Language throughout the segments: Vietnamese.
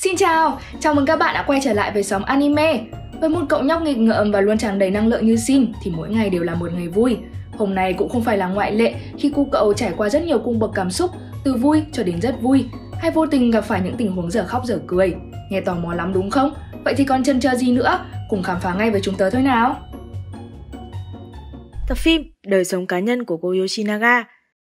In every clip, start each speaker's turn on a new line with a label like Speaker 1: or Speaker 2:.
Speaker 1: Xin chào, chào mừng các bạn đã quay trở lại với Xóm Anime. Với một cậu nhóc nghịch ngợm và luôn tràn đầy năng lượng như Shin thì mỗi ngày đều là một ngày vui. Hôm nay cũng không phải là ngoại lệ khi cu cậu trải qua rất nhiều cung bậc cảm xúc, từ vui cho đến rất vui, hay vô tình gặp phải những tình huống dở khóc dở cười. Nghe tò mò lắm đúng không? Vậy thì còn chần chờ gì nữa? Cùng khám phá ngay với chúng tớ thôi nào!
Speaker 2: Tập phim Đời sống cá nhân của cô Yoshinaga.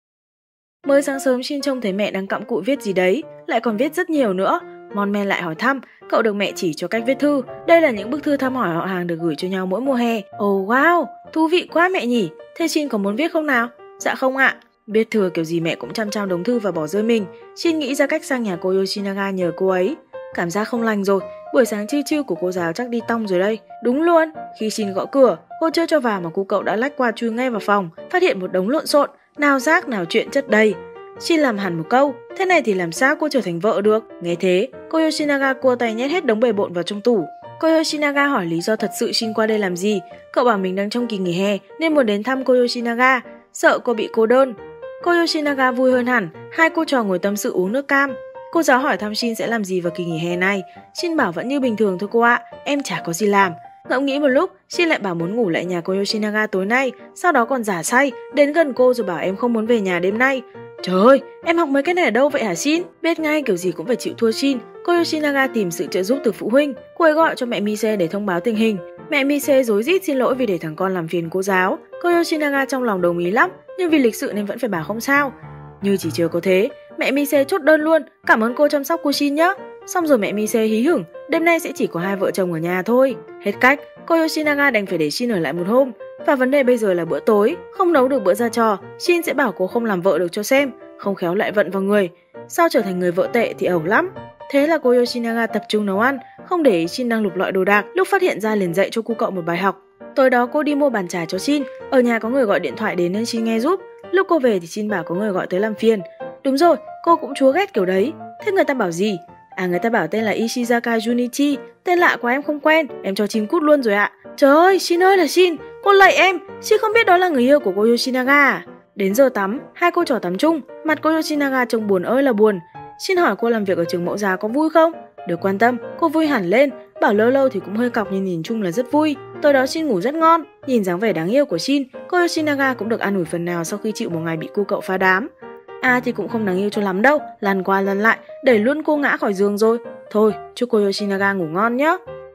Speaker 2: Mới sáng sớm Shin trông thấy mẹ đang cặm cụi viết gì đấy, lại còn viết rất nhiều nữa. Mon men lại hỏi thăm, cậu được mẹ chỉ cho cách viết thư. Đây là những bức thư thăm hỏi họ hàng được gửi cho nhau mỗi mùa hè. Oh wow, thú vị quá mẹ nhỉ. Thế Shin có muốn viết không nào? Dạ không ạ. Biết thừa kiểu gì mẹ cũng chăm chăm đống thư và bỏ rơi mình. Shin nghĩ ra cách sang nhà cô Yoshinaga nhờ cô ấy. Cảm giác không lành rồi, buổi sáng chiêu chiêu của cô giáo chắc đi tong rồi đây. Đúng luôn, khi Shin gõ cửa, cô chưa cho vào mà cô cậu đã lách qua chui ngay vào phòng, phát hiện một đống lộn xộn, nào rác nào chuyện chất đầy. Shin làm hẳn một câu, thế này thì làm sao cô trở thành vợ được? Nghe thế, cô Yoshinaga cua tay nhét hết đống bề bộn vào trong tủ. Cô Yoshinaga hỏi lý do thật sự Shin qua đây làm gì. Cậu bảo mình đang trong kỳ nghỉ hè nên muốn đến thăm cô Yoshinaga, sợ cô bị cô đơn. Cô Yoshinaga vui hơn hẳn, hai cô trò ngồi tâm sự uống nước cam. Cô giáo hỏi thăm Shin sẽ làm gì vào kỳ nghỉ hè này. Shin bảo vẫn như bình thường thôi cô ạ, em chả có gì làm. Ngẫm nghĩ một lúc, Shin lại bảo muốn ngủ lại nhà cô Yoshinaga tối nay, sau đó còn giả say, đến gần cô rồi bảo em không muốn về nhà đêm nay. Trời ơi, em học mấy cái này ở đâu vậy hả Shin? Biết ngay kiểu gì cũng phải chịu thua Shin. Cô Yoshinaga tìm sự trợ giúp từ phụ huynh. Cô ấy gọi cho mẹ Mise để thông báo tình hình. Mẹ Mise rối rít xin lỗi vì để thằng con làm phiền cô giáo. Cô Yoshinaga trong lòng đồng ý lắm, nhưng vì lịch sự nên vẫn phải bảo không sao. Như chỉ chờ có thế, mẹ Mise chốt đơn luôn, cảm ơn cô chăm sóc cô Shin nhé. Xong rồi mẹ Mise hí hửng, đêm nay sẽ chỉ có hai vợ chồng ở nhà thôi. Hết cách, cô Yoshinaga đành phải để Shin ở lại một hôm. Và vấn đề bây giờ là bữa tối, không nấu được bữa ra trò, Shin sẽ bảo cô không làm vợ được cho xem, không khéo lại vận vào người. Sao trở thành người vợ tệ thì ẩu lắm. Thế là cô Yoshinaga tập trung nấu ăn, không để ý Shin đang lục lọi đồ đạc, lúc phát hiện ra liền dạy cho cu cậu một bài học. Tối đó cô đi mua bàn trà cho Shin, ở nhà có người gọi điện thoại đến nên Shin nghe giúp. Lúc cô về thì Shin bảo có người gọi tới làm phiền. Đúng rồi, cô cũng chúa ghét kiểu đấy. Thế người ta bảo gì? À, người ta bảo tên là Ishizaka Junichi, tên lạ quá em không quen, em cho Shin cút luôn rồi ạ. Trời ơi, Shin ơi là Shin, cô lạy em, Shin không biết đó là người yêu của cô Yoshinaga. Đến giờ tắm, hai cô trò tắm chung, mặt cô Yoshinaga trông buồn ơi là buồn. Shin hỏi cô làm việc ở trường mẫu giáo có vui không? Được quan tâm, cô vui hẳn lên, bảo lâu lâu thì cũng hơi cọc nhưng nhìn chung là rất vui. Tối đó Shin ngủ rất ngon, nhìn dáng vẻ đáng yêu của Shin, cô Yoshinaga cũng được an ủi phần nào sau khi chịu một ngày bị cu cậu phá đám. À thì cũng không đáng yêu cho lắm đâu, lăn qua lăn lại, đẩy luôn cô ngã khỏi giường rồi. Thôi, chúc cô Yoshinaga ngủ ngon nhé.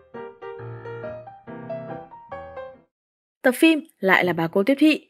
Speaker 2: Tập phim lại là bà cô tiếp thị.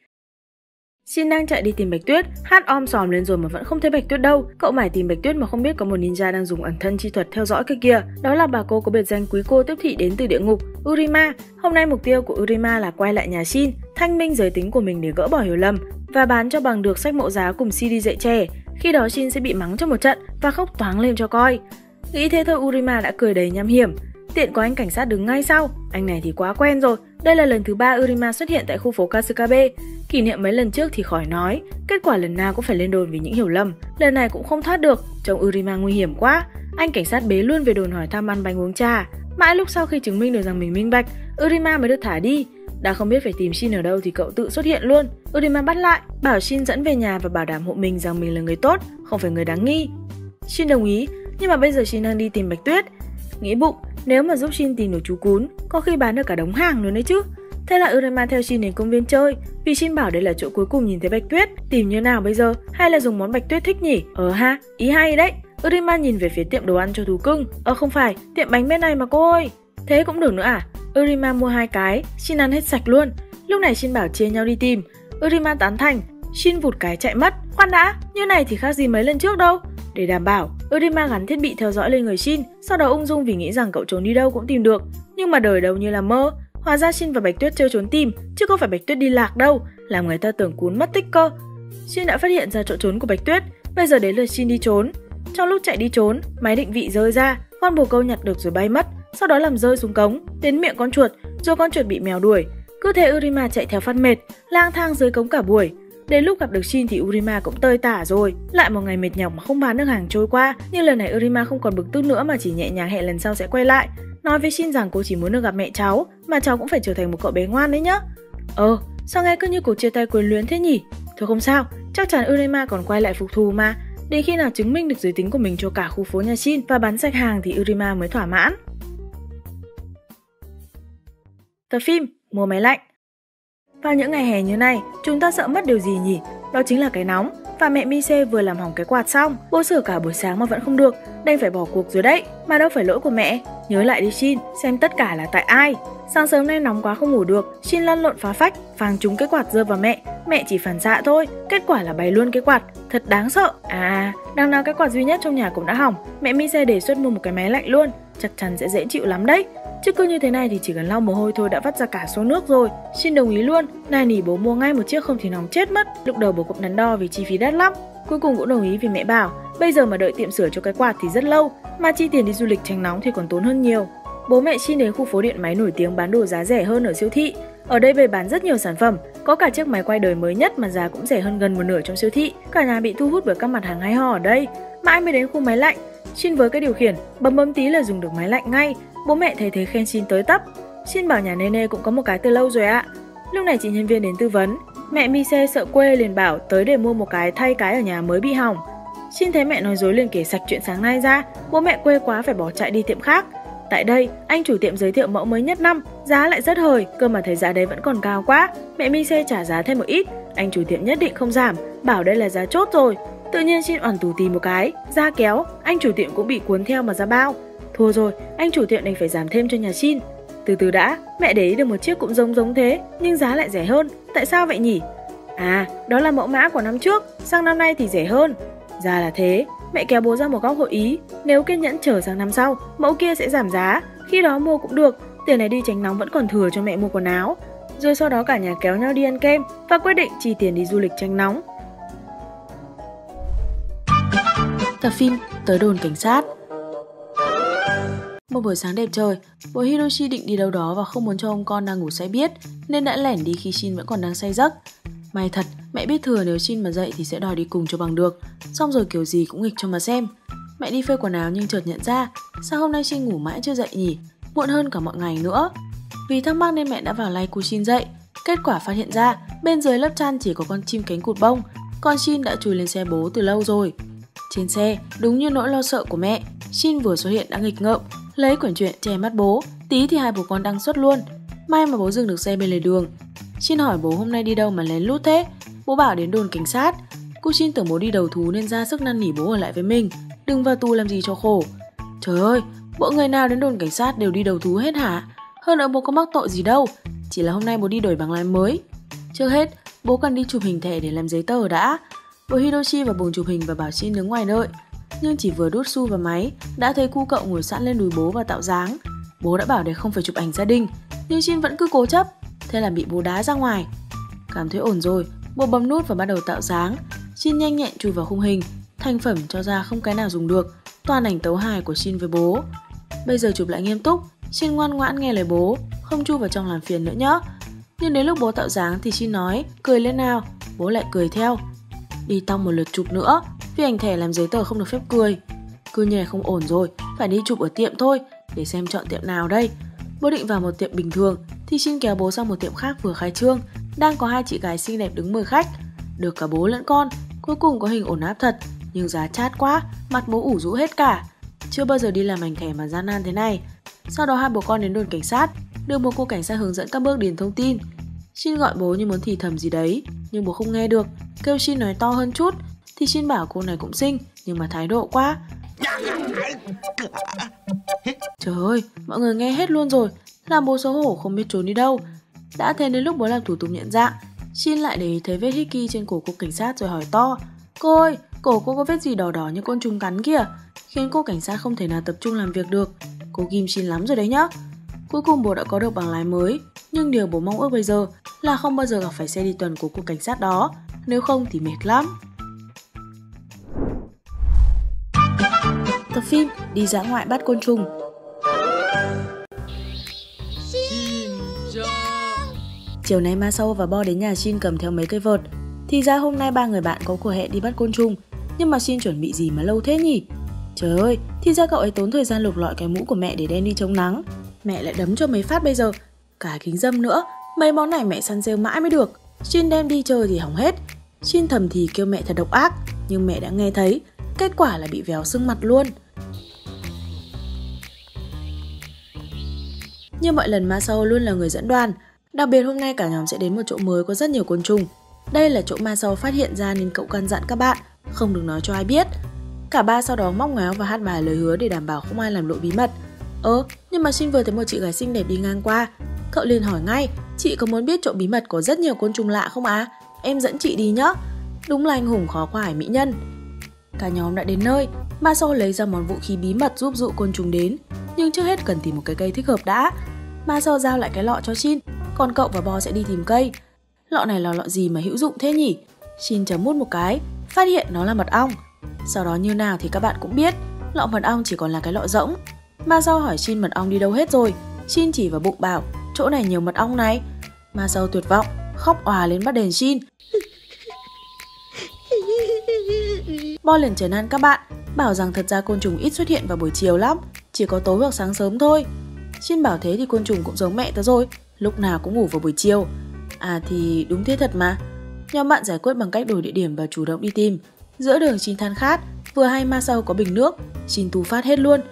Speaker 2: Shin đang chạy đi tìm Bạch Tuyết, hát om sòm lên rồi mà vẫn không thấy Bạch Tuyết đâu. Cậu mải tìm Bạch Tuyết mà không biết có một ninja đang dùng ẩn thân chi thuật theo dõi kia kìa. Đó là bà cô có biệt danh quý cô tiếp thị đến từ địa ngục, Urima. Hôm nay mục tiêu của Urima là quay lại nhà Shin, thanh minh giới tính của mình để gỡ bỏ hiểu lầm và bán cho bằng được sách mẫu giáo cùng CD dạy trẻ. Khi đó Shin sẽ bị mắng cho một trận và khóc toáng lên cho coi. Nghĩ thế thôi Urima đã cười đầy nham hiểm. Tiện có anh cảnh sát đứng ngay sau, anh này thì quá quen rồi. Đây là lần thứ 3 Urima xuất hiện tại khu phố Kasukabe. Kỷ niệm mấy lần trước thì khỏi nói, kết quả lần nào cũng phải lên đồn vì những hiểu lầm. Lần này cũng không thoát được, trông Urima nguy hiểm quá. Anh cảnh sát bế luôn về đồn hỏi thăm ăn bánh uống trà. Mãi lúc sau khi chứng minh được rằng mình minh bạch, Urima mới được thả đi. Đã không biết phải tìm Shin ở đâu thì cậu tự xuất hiện luôn. Urima bắt lại, bảo Shin dẫn về nhà và bảo đảm hộ mình rằng mình là người tốt, không phải người đáng nghi. Shin đồng ý, nhưng mà bây giờ Shin đang đi tìm Bạch Tuyết. Nghĩ bụng, nếu mà giúp Shin tìm được chú cún, có khi bán được cả đống hàng luôn đấy chứ. Thế là Urima theo Shin đến công viên chơi, vì Shin bảo đây là chỗ cuối cùng nhìn thấy Bạch Tuyết. Tìm như nào bây giờ, hay là dùng món Bạch Tuyết thích nhỉ? Ha, ý hay đấy. Urima nhìn về phía tiệm đồ ăn cho thú cưng. Không phải, tiệm bánh bên này mà cô ơi. Thế cũng được nữa à? Urima mua 2 cái, Shin ăn hết sạch luôn. Lúc này Shin bảo chia nhau đi tìm. Urima tán thành, Shin vụt cái chạy mất. Khoan đã, như này thì khác gì mấy lần trước đâu. Để đảm bảo, Urima gắn thiết bị theo dõi lên người Shin, sau đó ung dung vì nghĩ rằng cậu trốn đi đâu cũng tìm được. Nhưng mà đời đâu như là mơ. Hóa ra Shin và Bạch Tuyết chơi trốn tìm, chứ không phải Bạch Tuyết đi lạc đâu, làm người ta tưởng cún mất tích cơ. Shin đã phát hiện ra chỗ trốn của Bạch Tuyết, bây giờ đến lượt Shin đi trốn. Trong lúc chạy đi trốn, máy định vị rơi ra, con bồ câu nhặt được rồi bay mất, sau đó làm rơi xuống cống, đến miệng con chuột, rồi con chuột bị mèo đuổi. Cứ thế Urima chạy theo phát mệt, lang thang dưới cống cả buổi. Đến lúc gặp được Shin thì Urima cũng tơi tả rồi. Lại một ngày mệt nhọc mà không bán được hàng trôi qua. Nhưng lần này Urima không còn bực tức nữa mà chỉ nhẹ nhàng hẹn lần sau sẽ quay lại. Nói với Shin rằng cô chỉ muốn được gặp mẹ cháu, mà cháu cũng phải trở thành một cậu bé ngoan đấy nhá. Sao nghe cứ như cuộc chia tay quyến luyến thế nhỉ? Thôi không sao, chắc chắn Urima còn quay lại phục thù mà. Đến khi nào chứng minh được giới tính của mình cho cả khu phố nhà Shin và bán sạch hàng thì Urima mới thỏa mãn. Tập phim Mùa máy lạnh. Vào những ngày hè như này, chúng ta sợ mất điều gì nhỉ? Đó chính là cái nóng. Và mẹ Mise vừa làm hỏng cái quạt xong, bố sửa cả buổi sáng mà vẫn không được, đành phải bỏ cuộc rồi đấy. Mà đâu phải lỗi của mẹ. Nhớ lại đi Shin, xem tất cả là tại ai. Sáng sớm nay nóng quá không ngủ được, Shin lăn lộn phá phách, phang trúng cái quạt rơi vào mẹ chỉ phản xạ thôi, kết quả là bay luôn cái quạt, thật đáng sợ. Đằng nào cái quạt duy nhất trong nhà cũng đã hỏng, mẹ Mise đề xuất mua một cái máy lạnh luôn, chắc chắn sẽ dễ chịu lắm đấy. Chứ cứ như thế này thì chỉ cần lau mồ hôi thôi đã vắt ra cả số nước rồi. Shin đồng ý luôn, nài nỉ bố mua ngay một chiếc không thì nóng chết mất. Lúc đầu bố cũng đắn đo vì chi phí đắt lắm, cuối cùng cũng đồng ý vì mẹ bảo bây giờ mà đợi tiệm sửa cho cái quạt thì rất lâu, mà chi tiền đi du lịch tránh nóng thì còn tốn hơn nhiều. Bố mẹ Shin đến khu phố điện máy nổi tiếng bán đồ giá rẻ hơn ở siêu thị. Ở đây bày bán rất nhiều sản phẩm, có cả chiếc máy quay đời mới nhất mà giá cũng rẻ hơn gần một nửa trong siêu thị. Cả nhà bị thu hút bởi các mặt hàng hay ho ở đây. Mãi mới đến khu máy lạnh, Shin với cái điều khiển bấm tí là dùng được máy lạnh ngay. Bố mẹ thấy thế khen Shin tới tấp. Shin bảo nhà Nene cũng có một cái từ lâu rồi ạ. Lúc này chị nhân viên đến tư vấn. Mẹ Mise sợ quê liền bảo tới để mua một cái thay cái ở nhà mới bị hỏng. Shin thấy mẹ nói dối liền kể sạch chuyện sáng nay ra. Bố mẹ quê quá phải bỏ chạy đi tiệm khác. Tại đây, anh chủ tiệm giới thiệu mẫu mới nhất năm, giá lại rất hời, cơ mà thấy giá đấy vẫn còn cao quá. Mẹ Mise trả giá thêm một ít, anh chủ tiệm nhất định không giảm, bảo đây là giá chốt rồi. Tự nhiên Shin oằn tù tì một cái, ra kéo, anh chủ tiệm cũng bị cuốn theo mà ra bao. Thua rồi, anh chủ tiệm đành phải giảm thêm cho nhà Shin. Từ từ đã, mẹ để ý được một chiếc cũng giống thế, nhưng giá lại rẻ hơn, tại sao vậy nhỉ? Đó là mẫu mã của năm trước, sang năm nay thì rẻ hơn. Ra là thế, mẹ kéo bố ra một góc hội ý, nếu kiên nhẫn chờ sang năm sau, mẫu kia sẽ giảm giá, khi đó mua cũng được, tiền này đi tránh nóng vẫn còn thừa cho mẹ mua quần áo. Rồi sau đó cả nhà kéo nhau đi ăn kem và quyết định chi tiền đi du lịch tránh nóng. Tập phim Tới đồn cảnh sát. Một buổi sáng đẹp trời, bố Hiroshi định đi đâu đó và không muốn cho ông con đang ngủ say biết, nên đã lẻn đi khi Shin vẫn còn đang say giấc. May thật, mẹ biết thừa nếu Shin mà dậy thì sẽ đòi đi cùng cho bằng được, xong rồi kiểu gì cũng nghịch cho mà xem. Mẹ đi phơi quần áo nhưng chợt nhận ra, sao hôm nay Shin ngủ mãi chưa dậy nhỉ, muộn hơn cả mọi ngày nữa. Vì thắc mắc nên mẹ đã vào lay cu Shin dậy, kết quả phát hiện ra bên dưới lớp chăn chỉ có con chim cánh cụt bông, còn Shin đã chui lên xe bố từ lâu rồi. Trên xe, đúng như nỗi lo sợ của mẹ, Shin vừa xuất hiện đã nghịch ngợm, lấy quyển truyện che mắt bố, tí thì hai bố con đăng xuất luôn. May mà bố dừng được xe bên lề đường. Shin hỏi bố hôm nay đi đâu mà lén lút thế. Bố bảo đến đồn cảnh sát. Cô Shin tưởng bố đi đầu thú nên ra sức năn nỉ bố ở lại với mình, đừng vào tù làm gì cho khổ. Trời ơi, bộ người nào đến đồn cảnh sát đều đi đầu thú hết hả? Hơn nữa bố có mắc tội gì đâu, chỉ là hôm nay bố đi đổi bằng lái mới. Trước hết, bố cần đi chụp hình thẻ để làm giấy tờ đã. Bố Hiroshi vào buồng chụp hình và bảo Shin đứng ngoài đợi. Nhưng chỉ vừa đút xu vào máy, đã thấy cu cậu ngồi sẵn lên đùi bố và tạo dáng. Bố đã bảo để không phải chụp ảnh gia đình, nhưng Shin vẫn cứ cố chấp, thế là bị bố đá ra ngoài. Cảm thấy ổn rồi, bố bấm nút và bắt đầu tạo dáng. Shin nhanh nhẹn chui vào khung hình, thành phẩm cho ra không cái nào dùng được, toàn ảnh tấu hài của Shin với bố. Bây giờ chụp lại nghiêm túc, Shin ngoan ngoãn nghe lời bố, không chui vào trong làm phiền nữa nhá. Nhưng đến lúc bố tạo dáng thì Shin nói, cười lên nào, bố lại cười theo. Đi tong một lượt chụp nữa, vì ảnh thẻ làm giấy tờ không được phép cười. Cứ như này không ổn rồi, phải đi chụp ở tiệm thôi, để xem chọn tiệm nào đây. Bố định vào một tiệm bình thường thì Shin kéo bố sang một tiệm khác vừa khai trương, đang có hai chị gái xinh đẹp đứng mời khách. Được cả bố lẫn con, cuối cùng có hình ổn áp thật, nhưng giá chát quá, mặt bố ủ rũ hết cả. Chưa bao giờ đi làm ảnh thẻ mà gian nan thế này. Sau đó hai bố con đến đồn cảnh sát, được một cô cảnh sát hướng dẫn các bước điền thông tin. Shin gọi bố như muốn thì thầm gì đấy, nhưng bố không nghe được, kêu Shin nói to hơn chút. Thì Shin bảo cô này cũng xinh, nhưng mà thái độ quá. Trời ơi, mọi người nghe hết luôn rồi, làm bố xấu hổ không biết trốn đi đâu. Đã thế đến lúc bố làm thủ tục nhận dạng, Shin lại để ý thấy vết hickey trên cổ cô cảnh sát rồi hỏi to. Cô ơi, cổ cô có vết gì đỏ đỏ như côn trùng cắn kìa, khiến cô cảnh sát không thể nào tập trung làm việc được. Cô ghim Shin lắm rồi đấy nhá. Cuối cùng bố đã có được bằng lái mới, nhưng điều bố mong ước bây giờ là không bao giờ gặp phải xe đi tuần của cô cảnh sát đó, nếu không thì mệt lắm. Tập phim Đi dã ngoại bắt côn trùng. Chiều nay Masao và Bo đến nhà Shin cầm theo mấy cây vợt. Thì ra hôm nay ba người bạn có cuộc hẹn đi bắt côn trùng, nhưng mà Shin chuẩn bị gì mà lâu thế nhỉ? Trời ơi, thì ra cậu ấy tốn thời gian lục lọi cái mũ của mẹ để đem đi chống nắng. Mẹ lại đấm cho mấy phát bây giờ, cả kính râm nữa. Mấy món này mẹ săn sale mãi mới được. Shin đem đi chơi thì hỏng hết. Shin thầm thì kêu mẹ thật độc ác, nhưng mẹ đã nghe thấy, Kết quả là bị véo sưng mặt luôn. Như mọi lần, Masao luôn là người dẫn đoàn. Đặc biệt hôm nay cả nhóm sẽ đến một chỗ mới có rất nhiều côn trùng. Đây là chỗ Masao phát hiện ra nên cậu căn dặn các bạn không được nói cho ai biết. Cả ba sau đó móc ngoéo và hát bài lời hứa để đảm bảo không ai làm lộ bí mật. Nhưng mà Shin vừa thấy một chị gái xinh đẹp đi ngang qua. Cậu liền hỏi ngay, chị có muốn biết chỗ bí mật có rất nhiều côn trùng lạ không ạ? Em dẫn chị đi nhé. Đúng là anh hùng khó qua ải mỹ nhân. Cả nhóm đã đến nơi, Masao lấy ra món vũ khí bí mật giúp dụ côn trùng đến. Nhưng trước hết cần tìm một cái cây thích hợp đã. Masao giao lại cái lọ cho Shin, còn cậu và Bo sẽ đi tìm cây. Lọ này là lọ gì mà hữu dụng thế nhỉ? Shin chấm mút một cái, phát hiện nó là mật ong. Sau đó như nào thì các bạn cũng biết, lọ mật ong chỉ còn là cái lọ rỗng. Masao hỏi Shin mật ong đi đâu hết rồi. Shin chỉ vào bụng bảo, chỗ này nhiều mật ong này. Masao tuyệt vọng, khóc òa lên bắt đền Shin. Bo liền trấn an các bạn, bảo rằng thật ra côn trùng ít xuất hiện vào buổi chiều lắm, chỉ có tối hoặc sáng sớm thôi. Shin bảo thế thì côn trùng cũng giống mẹ tớ rồi, lúc nào cũng ngủ vào buổi chiều. À thì đúng thế thật mà. Nhóm bạn giải quyết bằng cách đổi địa điểm và chủ động đi tìm. Giữa đường Shin than khát, vừa hay Masao có bình nước, Shin tú phát hết luôn.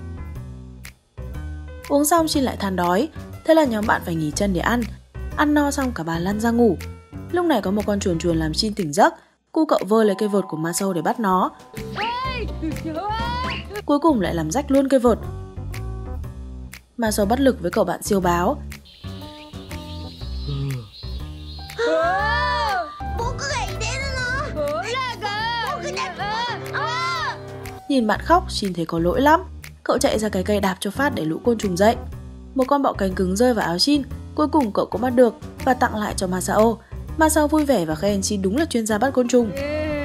Speaker 2: Uống xong Shin lại than đói, thế là nhóm bạn phải nghỉ chân để ăn. Ăn no xong cả bà lăn ra ngủ. Lúc này có một con chuồn chuồn làm Shin tỉnh giấc. Cu cậu vơ lấy cây vợt của Masao để bắt nó. Cuối cùng lại làm rách luôn cây vợt. Masao bắt lực với cậu bạn siêu báo. Nhìn bạn khóc, Shin thấy có lỗi lắm. Cậu chạy ra cái cây đạp cho phát để lũ côn trùng dậy. Một con bọ cánh cứng rơi vào áo Shin. Cuối cùng cậu cũng bắt được và tặng lại cho Masao. Masao vui vẻ và khen Shin đúng là chuyên gia bắt côn trùng.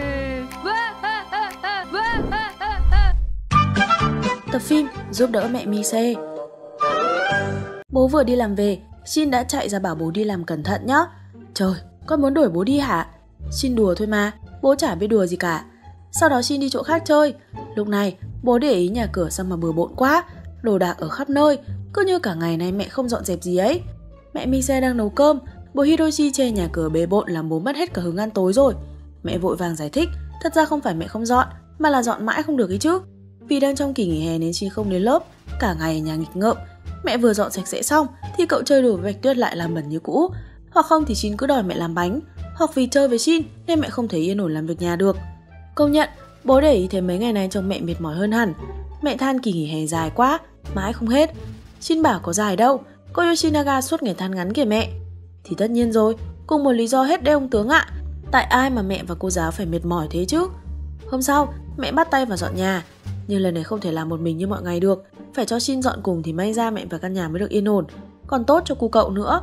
Speaker 2: Tập phim giúp đỡ mẹ Mise. Bố vừa đi làm về, Shin đã chạy ra bảo bố đi làm cẩn thận nhá. Trời, con muốn đuổi bố đi hả? Shin đùa thôi mà, bố chả biết đùa gì cả. Sau đó Shin đi chỗ khác chơi. Lúc này, bố để ý nhà cửa xong mà bừa bộn quá, đồ đạc ở khắp nơi, cứ như cả ngày nay mẹ không dọn dẹp gì ấy. Mẹ Mise đang nấu cơm, bố Hiroshi chê nhà cửa bề bộn làm bố mất hết cả hứng ăn tối rồi. Mẹ vội vàng giải thích, thật ra không phải mẹ không dọn, mà là dọn mãi không được ý chứ. Vì đang trong kỳ nghỉ hè nên Shin không đến lớp, cả ngày ở nhà nghịch ngợm. Mẹ vừa dọn sạch sẽ xong thì cậu chơi đùa với Bạch Tuyết lại làm bẩn như cũ. Hoặc không thì Shin cứ đòi mẹ làm bánh. Hoặc vì chơi với Shin nên mẹ không thể yên ổn làm việc nhà được. Công nhận, bố để ý thấy mấy ngày nay trông mẹ mệt mỏi hơn hẳn. Mẹ than kỳ nghỉ hè dài quá, mãi không hết. Shin bảo có dài đâu, cô Yoshinaga suốt ngày than ngắn kìa mẹ. Thì tất nhiên rồi, cùng một lý do hết đấy ông tướng ạ. Tại ai mà mẹ và cô giáo phải mệt mỏi thế chứ? Hôm sau, mẹ bắt tay vào dọn nhà. Nhưng lần này không thể làm một mình như mọi ngày được, phải cho Shin dọn cùng thì may ra mẹ và căn nhà mới được yên ổn. Còn tốt cho cu cậu nữa.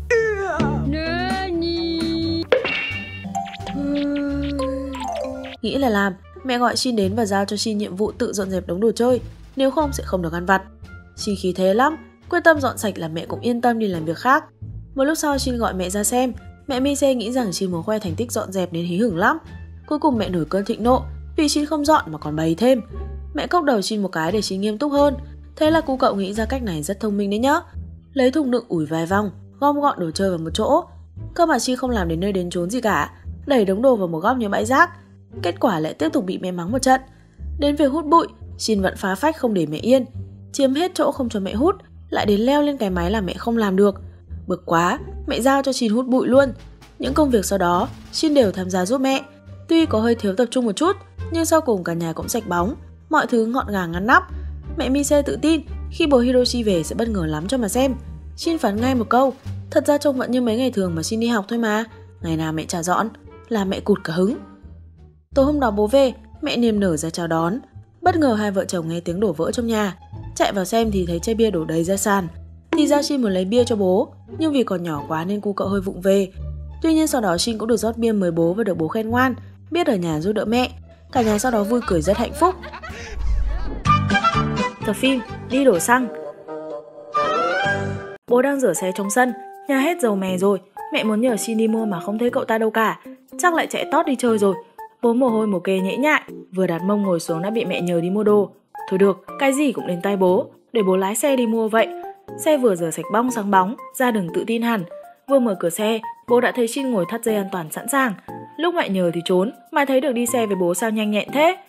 Speaker 2: Nghĩ là làm, mẹ gọi Shin đến và giao cho Shin nhiệm vụ tự dọn dẹp đống đồ chơi, nếu không sẽ không được ăn vặt. Shin khí thế lắm, quyết tâm dọn sạch là mẹ cũng yên tâm đi làm việc khác. Một lúc sau Shin gọi mẹ ra xem, mẹ Mise nghĩ rằng Shin muốn khoe thành tích dọn dẹp nên hí hửng lắm. Cuối cùng mẹ nổi cơn thịnh nộ vì Shin không dọn mà còn bày thêm. Mẹ cốc đầu Shin một cái để Shin nghiêm túc hơn. Thế là cu cậu nghĩ ra cách này rất thông minh đấy nhá. Lấy thùng đựng ủi vài vòng, gom gọn đồ chơi vào một chỗ. Cơ mà Shin không làm đến nơi đến chốn gì cả, đẩy đống đồ vào một góc như bãi rác. Kết quả lại tiếp tục bị mẹ mắng một trận. Đến việc hút bụi, Shin vẫn phá phách không để mẹ yên, chiếm hết chỗ không cho mẹ hút, lại đến leo lên cái máy làm mẹ không làm được. Bực quá, mẹ giao cho Shin hút bụi luôn. Những công việc sau đó, Shin đều tham gia giúp mẹ. Tuy có hơi thiếu tập trung một chút, nhưng sau cùng cả nhà cũng sạch bóng, mọi thứ gọn gàng ngăn nắp. Mẹ Mise tự tin khi bố Hiroshi về sẽ bất ngờ lắm cho mà xem. Shin phán ngay một câu, thật ra trông vẫn như mấy ngày thường mà Shin đi học thôi mà, ngày nào mẹ chả dọn, làm mẹ cụt cả hứng. Tối hôm đó bố về, mẹ niềm nở ra chào đón. Bất ngờ hai vợ chồng nghe tiếng đổ vỡ trong nhà, chạy vào xem thì thấy chai bia đổ đầy ra sàn. Thì ra Shin muốn lấy bia cho bố, nhưng vì còn nhỏ quá nên cu cậu hơi vụng về. Tuy nhiên sau đó Shin cũng được rót bia mời bố và được bố khen ngoan, biết ở nhà giúp đỡ mẹ. Cả nhà sau đó vui cười rất hạnh phúc. Tập phim đi đổ xăng. Bố đang rửa xe trong sân, nhà hết dầu mè rồi. Mẹ muốn nhờ Shin đi mua mà không thấy cậu ta đâu cả, chắc lại chạy tót đi chơi rồi. Bố mồ hôi mồ kê nhễ nhại, vừa đặt mông ngồi xuống đã bị mẹ nhờ đi mua đồ. Thôi được, cái gì cũng đến tay bố, để bố lái xe đi mua vậy. Xe vừa rửa sạch bong sáng bóng, ra đường tự tin hẳn. Vừa mở cửa xe, bố đã thấy Shin ngồi thắt dây an toàn sẵn sàng. Lúc mẹ nhờ thì trốn, mà thấy được đi xe với bố sao nhanh nhẹn thế.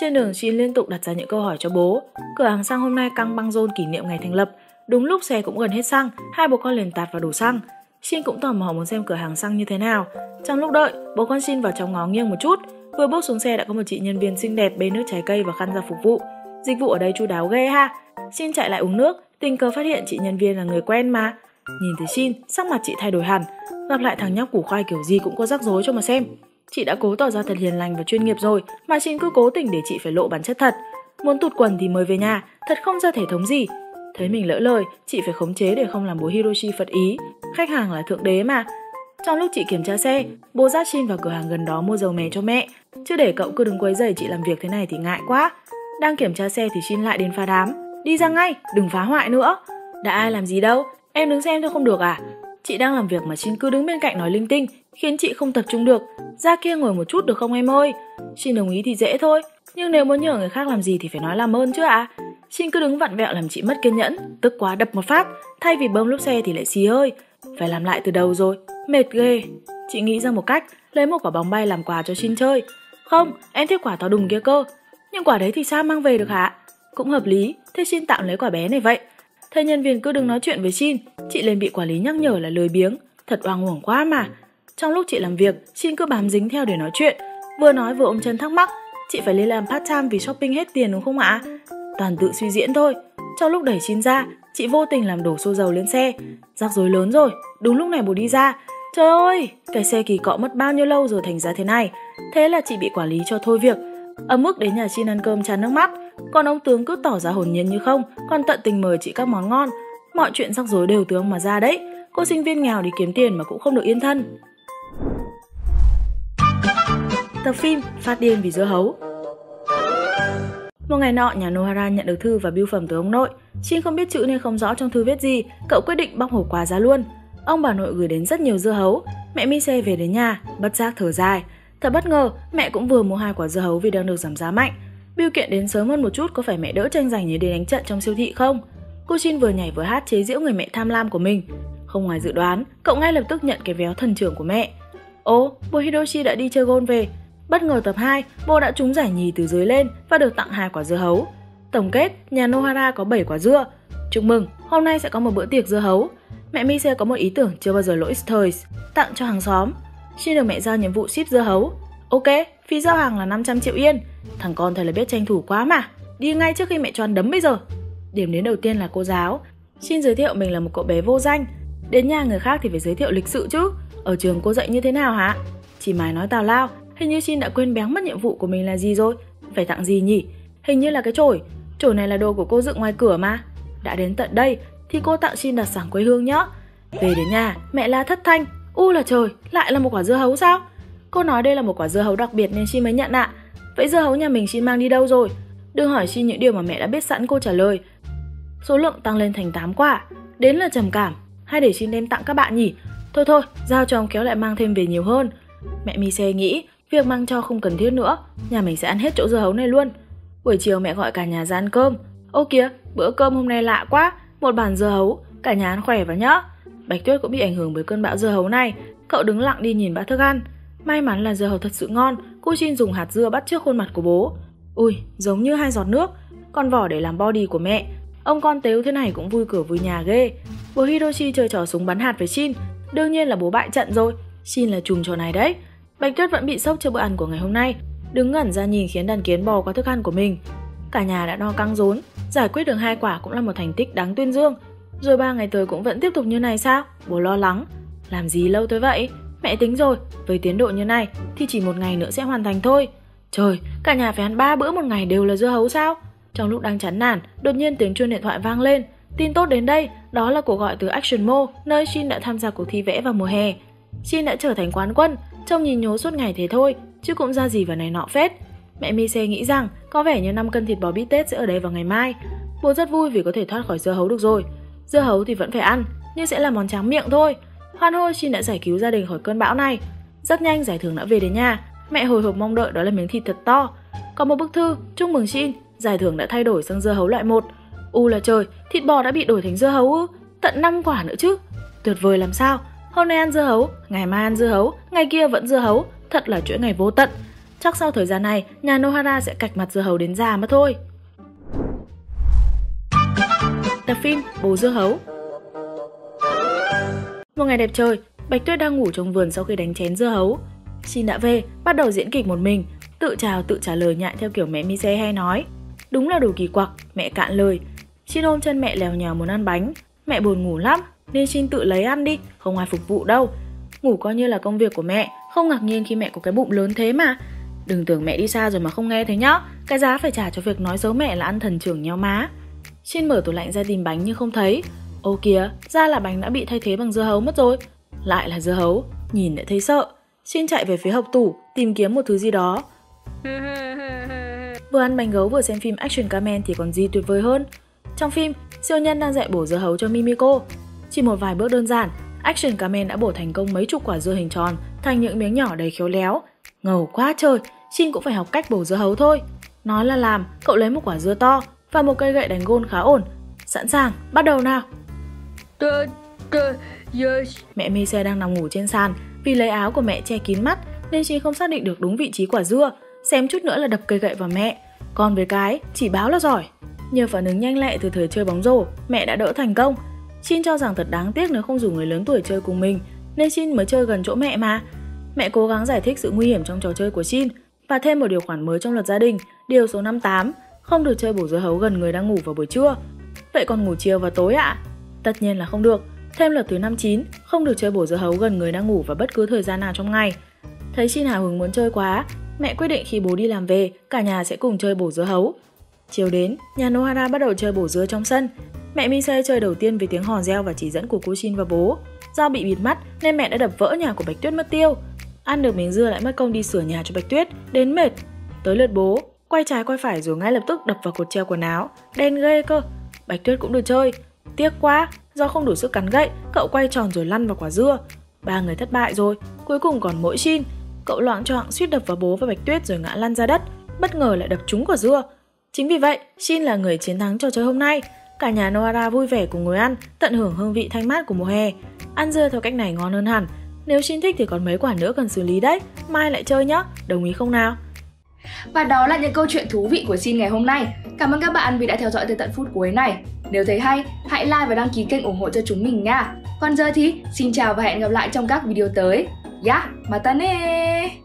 Speaker 2: Trên đường Shin liên tục đặt ra những câu hỏi cho bố. Cửa hàng xăng hôm nay căng băng rôn kỷ niệm ngày thành lập. Đúng lúc xe cũng gần hết xăng, hai bố con liền tạt vào đổ xăng. Shin cũng tò mò muốn xem cửa hàng xăng như thế nào. Trong lúc đợi, bố con Shin vào trong ngó nghiêng một chút. Vừa bước xuống xe đã có một chị nhân viên xinh đẹp bê nước trái cây và khăn ra phục vụ. Dịch vụ ở đây chu đáo ghê ha. Shin chạy lại uống nước, tình cờ phát hiện chị nhân viên là người quen mà. Nhìn thấy Shin, sắc mặt chị thay đổi hẳn. Gặp lại thằng nhóc củ khoai kiểu gì cũng có rắc rối cho mà xem. Chị đã cố tỏ ra thật hiền lành và chuyên nghiệp rồi, mà Shin cứ cố tình để chị phải lộ bản chất thật. Muốn tụt quần thì mời về nhà, thật không ra thể thống gì. Thấy mình lỡ lời, chị phải khống chế để không làm bố Hiroshi phật ý. Khách hàng là thượng đế mà. Trong lúc chị kiểm tra xe, bố dắt Shin vào cửa hàng gần đó mua dầu mè cho mẹ. Chứ để cậu cứ đứng quấy rầy chị làm việc thế này thì ngại quá. Đang kiểm tra xe thì Shin lại đến phá đám. Đi ra ngay, đừng phá hoại nữa. Đã ai làm gì đâu, em đứng xem thôi không được à? Chị đang làm việc mà Shin cứ đứng bên cạnh nói linh tinh, khiến chị không tập trung được. Ra kia ngồi một chút được không em ơi? Shin đồng ý thì dễ thôi, nhưng nếu muốn nhờ người khác làm gì thì phải nói làm ơn chứ ạ. Shin cứ đứng vặn vẹo làm chị mất kiên nhẫn, tức quá đập một phát, thay vì bơm lốp xe thì lại xì hơi. Phải làm lại từ đầu rồi, mệt ghê. Chị nghĩ ra một cách, lấy một quả bóng bay làm quà cho Shin chơi. Không, em thích quả to đùng kia cơ. Nhưng quả đấy thì sao mang về được hả? Cũng hợp lý, thế Shin tạm lấy quả bé này vậy. Thấy nhân viên cứ đừng nói chuyện với Shin, chị liền bị quản lý nhắc nhở là lười biếng. Thật oang uổng quá mà. Trong lúc chị làm việc, Shin cứ bám dính theo để nói chuyện. Vừa nói vừa ôm chân thắc mắc, chị phải lên làm part time vì shopping hết tiền đúng không ạ? Toàn tự suy diễn thôi. Trong lúc đẩy Shin ra, chị vô tình làm đổ xô dầu lên xe. Rắc rối lớn rồi, đúng lúc này bố đi ra. Trời ơi, cái xe kỳ cọ mất bao nhiêu lâu rồi thành ra thế này. Thế là chị bị quản lý cho thôi việc. Ấm ức đến nhà Shin ăn cơm tràn nước mắt. Còn ông tướng cứ tỏ ra hồn nhiên như không, còn tận tình mời chị các món ngon. Mọi chuyện rắc rối đều từ ông mà ra đấy. Cô sinh viên nghèo đi kiếm tiền mà cũng không được yên thân. Tập phim Phát điên vì dưa hấu. Một ngày nọ, nhà Nohara nhận được thư và bưu phẩm từ ông nội. Shin không biết chữ nên không rõ trong thư viết gì, cậu quyết định bóc hộp quà ra luôn. Ông bà nội gửi đến rất nhiều dưa hấu. Mẹ Mise về đến nhà, bất giác thở dài. Thật bất ngờ, mẹ cũng vừa mua 2 quả dưa hấu vì đang được giảm giá mạnh. Bưu kiện đến sớm hơn một chút, có phải mẹ đỡ tranh giành như đến đánh trận trong siêu thị không? Cô Shin vừa nhảy vừa hát chế giễu người mẹ tham lam của mình. Không ngoài dự đoán, cậu ngay lập tức nhận cái véo thần trưởng của mẹ. Ồ, bố Hiroshi đã đi chơi golf về. Bất ngờ tập 2, bố đã trúng giải nhì từ dưới lên và được tặng 2 quả dưa hấu. Tổng kết, nhà Nohara có 7 quả dưa. Chúc mừng, hôm nay sẽ có một bữa tiệc dưa hấu. Mẹ Mise có một ý tưởng chưa bao giờ lỗi thời, tặng cho hàng xóm. Shin được mẹ giao nhiệm vụ ship dưa hấu. Ok, phí giao hàng là 500 triệu yên. Thằng con thật là biết tranh thủ quá mà. Đi ngay trước khi mẹ cho ăn đấm bây giờ. Điểm đến đầu tiên là cô giáo. Shin giới thiệu mình là một cậu bé vô danh. Đến nhà người khác thì phải giới thiệu lịch sự chứ. Ở trường cô dạy như thế nào hả? Chỉ mải nói tào lao. Hình như Shin đã quên béng mất nhiệm vụ của mình là gì rồi. Phải tặng gì nhỉ? Hình như là cái chổi. Chổi này là đồ của cô dựng ngoài cửa mà. Đã đến tận đây thì cô tặng Shin đặc sản quê hương nhá. Về đến nhà, mẹ la thất thanh. U là trời, lại là một quả dưa hấu sao? Cô nói đây là một quả dưa hấu đặc biệt nên Shin mới nhận ạ. Vậy dưa hấu nhà mình Shin mang đi đâu rồi? Đừng hỏi Shin những điều mà mẹ đã biết sẵn, cô trả lời. Số lượng tăng lên thành 8 quả. Đến là trầm cảm. Hay để Shin đem tặng các bạn nhỉ? Thôi, giao cho ông kéo lại mang thêm về nhiều hơn. Mẹ Mise nghĩ việc mang cho không cần thiết nữa. Nhà mình sẽ ăn hết chỗ dưa hấu này luôn. Buổi chiều mẹ gọi cả nhà ra ăn cơm. Ô kìa, bữa cơm hôm nay lạ quá. Một bàn dưa hấu, cả nhà ăn khỏe vào nhá. Bạch Tuyết cũng bị ảnh hưởng bởi cơn bão dưa hấu này. Cậu đứng lặng đi nhìn bát thức ăn. May mắn là dưa hấu thật sự ngon. Cô Shin dùng hạt dưa bắt trước khuôn mặt của bố. Ui, giống như 2 giọt nước. Con vỏ để làm body của mẹ. Ông con tếu thế này cũng vui cửa vui nhà ghê. Bố Hiroshi chơi trò súng bắn hạt với Shin. Đương nhiên là bố bại trận rồi. Shin là trùm trò này đấy. Bạch Tuyết vẫn bị sốc trước bữa ăn của ngày hôm nay. Đứng ngẩn ra nhìn khiến đàn kiến bò qua thức ăn của mình. Cả nhà đã no căng rốn. Giải quyết được 2 quả cũng là một thành tích đáng tuyên dương. Rồi 3 ngày tới cũng vẫn tiếp tục như này sao? Bố lo lắng. Làm gì lâu tới vậy? Mẹ tính rồi, với tiến độ như này thì chỉ 1 ngày nữa sẽ hoàn thành thôi. Trời, cả nhà phải ăn 3 bữa một ngày đều là dưa hấu sao? Trong lúc đang chán nản, đột nhiên tiếng chuông điện thoại vang lên. Tin tốt đến đây, đó là cuộc gọi từ Action Mo, nơi Shin đã tham gia cuộc thi vẽ vào mùa hè. Shin đã trở thành quán quân, trông nhìn nhố suốt ngày thế thôi, chứ cũng ra gì vào này nọ phết. Mẹ Mise nghĩ rằng có vẻ như 5 cân thịt bò bít tết sẽ ở đây vào ngày mai. Bố rất vui vì có thể thoát khỏi dưa hấu được rồi. Dưa hấu thì vẫn phải ăn, nhưng sẽ là món tráng miệng thôi. Hoan hô, Shin đã giải cứu gia đình khỏi cơn bão này. Rất nhanh giải thưởng đã về đến nhà. Mẹ hồi hộp mong đợi đó là miếng thịt thật to. Có một bức thư chúc mừng Shin, giải thưởng đã thay đổi sang dưa hấu loại 1. U là trời, thịt bò đã bị đổi thành dưa hấu ư? Tận 5 quả nữa chứ. Tuyệt vời làm sao? Hôm nay ăn dưa hấu, ngày mai ăn dưa hấu, ngày kia vẫn dưa hấu. Thật là chuỗi ngày vô tận. Chắc sau thời gian này, nhà Nohara sẽ cạch mặt dưa hấu đến già mất thôi. Tập phim Bố Dưa Hấu. Một ngày đẹp trời, Bạch Tuyết đang ngủ trong vườn sau khi đánh chén dưa hấu. Shin đã về, bắt đầu diễn kịch một mình, tự chào tự trả lời nhại theo kiểu mẹ Mise hay nói. Đúng là đồ kỳ quặc, mẹ cạn lời. Shin ôm chân mẹ lèo nhèo muốn ăn bánh. Mẹ buồn ngủ lắm, nên Shin tự lấy ăn đi, không ai phục vụ đâu. Ngủ coi như là công việc của mẹ, không ngạc nhiên khi mẹ có cái bụng lớn thế mà. Đừng tưởng mẹ đi xa rồi mà không nghe thấy nhá, cái giá phải trả cho việc nói xấu mẹ là ăn thần trưởng nhau má. Shin mở tủ lạnh ra tìm bánh nhưng không thấy. Ô kìa, ra là bánh đã bị thay thế bằng dưa hấu mất rồi. Lại là dưa hấu, nhìn đã thấy sợ. Shin chạy về phía hộc tủ, tìm kiếm một thứ gì đó. Vừa ăn bánh gấu vừa xem phim Action Kamen thì còn gì tuyệt vời hơn. Trong phim, siêu nhân đang dạy bổ dưa hấu cho Mimiko. Chỉ một vài bước đơn giản, Action Kamen đã bổ thành công mấy chục quả dưa hình tròn thành những miếng nhỏ đầy khéo léo. Ngầu quá trời, Shin cũng phải học cách bổ dưa hấu thôi. Nói là làm, cậu lấy một quả dưa to và một cây gậy đánh gôn khá ổn. Sẵn sàng, bắt đầu nào. Mẹ Mise đang nằm ngủ trên sàn, vì lấy áo của mẹ che kín mắt nên Shin không xác định được đúng vị trí quả dưa, xém chút nữa là đập cây gậy vào mẹ. Con với cái, chỉ báo là giỏi. Nhờ phản ứng nhanh lẹ từ thời chơi bóng rổ, mẹ đã đỡ thành công. Shin cho rằng thật đáng tiếc nếu không rủ người lớn tuổi chơi cùng mình, nên Shin mới chơi gần chỗ mẹ mà. Mẹ cố gắng giải thích sự nguy hiểm trong trò chơi của Shin và thêm một điều khoản mới trong luật gia đình, điều số 58, không được chơi bổ dưa hấu gần người đang ngủ vào buổi trưa. Vậy còn ngủ chiều và tối ạ? Tất nhiên là không được. Thêm luật thứ 59, không được chơi bổ dưa hấu gần người đang ngủ vào bất cứ thời gian nào trong ngày. Thấy Shin hào hứng muốn chơi quá, mẹ quyết định khi bố đi làm về, cả nhà sẽ cùng chơi bổ dưa hấu. Chiều đến, nhà Nohara bắt đầu chơi bổ dưa trong sân. Mẹ Mise chơi đầu tiên với tiếng hò reo và chỉ dẫn của cô Shin và bố. Do bị bịt mắt nên mẹ đã đập vỡ nhà của Bạch Tuyết mất tiêu. Ăn được miếng dưa lại mất công đi sửa nhà cho Bạch Tuyết, đến mệt. Tới lượt bố, quay trái quay phải rồi ngay lập tức đập vào cột treo quần áo, đen ghê cơ. Bạch Tuyết cũng được chơi. Tiếc quá, do không đủ sức cắn gậy, cậu quay tròn rồi lăn vào quả dưa. 3 người thất bại rồi, cuối cùng còn mỗi Shin. Cậu loạng choạng suýt đập vào bố và Bạch Tuyết rồi ngã lăn ra đất, bất ngờ lại đập trúng quả dưa. Chính vì vậy, Shin là người chiến thắng trò chơi hôm nay. Cả nhà Nohara vui vẻ cùng ngồi ăn, tận hưởng hương vị thanh mát của mùa hè. Ăn dưa theo cách này ngon hơn hẳn. Nếu Shin thích thì còn mấy quả nữa cần xử lý đấy, mai lại chơi nhá, đồng ý không nào?
Speaker 1: Và đó là những câu chuyện thú vị của Shin ngày hôm nay. Cảm ơn các bạn vì đã theo dõi tới tận phút cuối này. Nếu thấy hay, hãy like và đăng ký kênh ủng hộ cho chúng mình nha. Còn giờ thì xin chào và hẹn gặp lại trong các video tới. Mata ne!